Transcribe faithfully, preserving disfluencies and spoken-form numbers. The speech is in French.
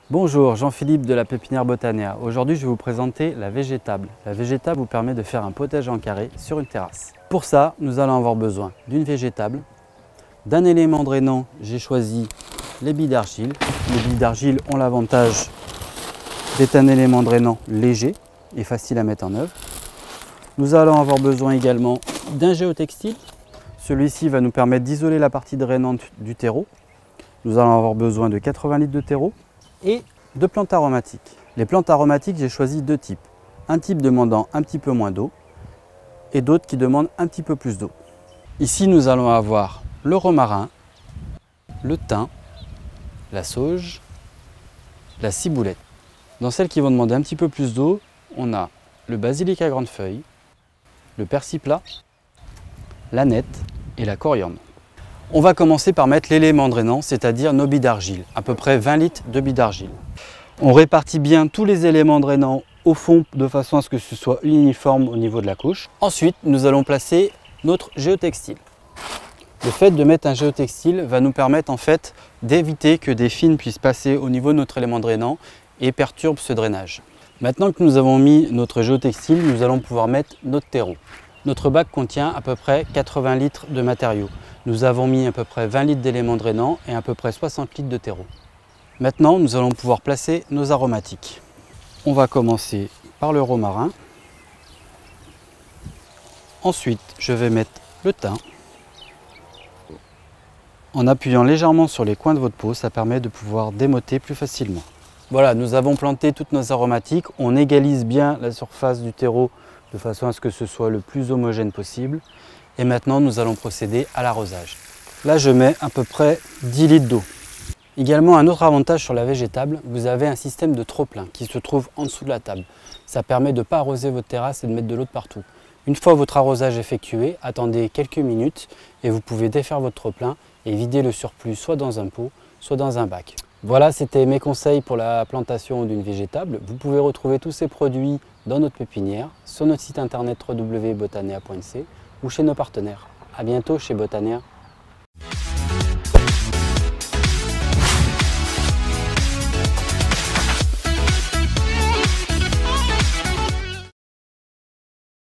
Bonjour, Jean-Philippe de la pépinière Botanea. Aujourd'hui, je vais vous présenter la végétable. La végétable vous permet de faire un potager en carré sur une terrasse. Pour ça, nous allons avoir besoin d'une végétable, d'un élément drainant. J'ai choisi les billes d'argile. Les billes d'argile ont l'avantage d'être un élément drainant léger et facile à mettre en œuvre. Nous allons avoir besoin également d'un géotextile. Celui-ci va nous permettre d'isoler la partie drainante du terreau. Nous allons avoir besoin de quatre-vingts litres de terreau et de plantes aromatiques. Les plantes aromatiques, j'ai choisi deux types. Un type demandant un petit peu moins d'eau et d'autres qui demandent un petit peu plus d'eau. Ici, nous allons avoir le romarin, le thym, la sauge, la ciboulette. Dans celles qui vont demander un petit peu plus d'eau, on a le basilic à grandes feuilles, le persil plat, l'aneth et la coriandre. On va commencer par mettre l'élément drainant, c'est-à-dire nos billes d'argile, à peu près vingt litres de billes d'argile. On répartit bien tous les éléments drainants au fond de façon à ce que ce soit uniforme au niveau de la couche. Ensuite, nous allons placer notre géotextile. Le fait de mettre un géotextile va nous permettre en fait d'éviter que des fils puissent passer au niveau de notre élément drainant et perturbent ce drainage. Maintenant que nous avons mis notre géotextile, nous allons pouvoir mettre notre terreau. Notre bac contient à peu près quatre-vingts litres de matériaux. Nous avons mis à peu près vingt litres d'éléments drainants et à peu près soixante litres de terreau. Maintenant, nous allons pouvoir placer nos aromatiques. On va commencer par le romarin. Ensuite, je vais mettre le thym. En appuyant légèrement sur les coins de votre pot, ça permet de pouvoir démotter plus facilement. Voilà, nous avons planté toutes nos aromatiques. On égalise bien la surface du terreau de façon à ce que ce soit le plus homogène possible. Et maintenant, nous allons procéder à l'arrosage. Là, je mets à peu près dix litres d'eau. Également, un autre avantage sur la végétable, vous avez un système de trop-plein qui se trouve en dessous de la table. Ça permet de ne pas arroser votre terrasse et de mettre de l'eau de partout. Une fois votre arrosage effectué, attendez quelques minutes et vous pouvez défaire votre trop-plein et vider le surplus soit dans un pot, soit dans un bac. Voilà, c'était mes conseils pour la plantation d'une végétable. Vous pouvez retrouver tous ces produits dans notre pépinière, sur notre site internet w w w point botanea point c ou chez nos partenaires. À bientôt chez Botanea.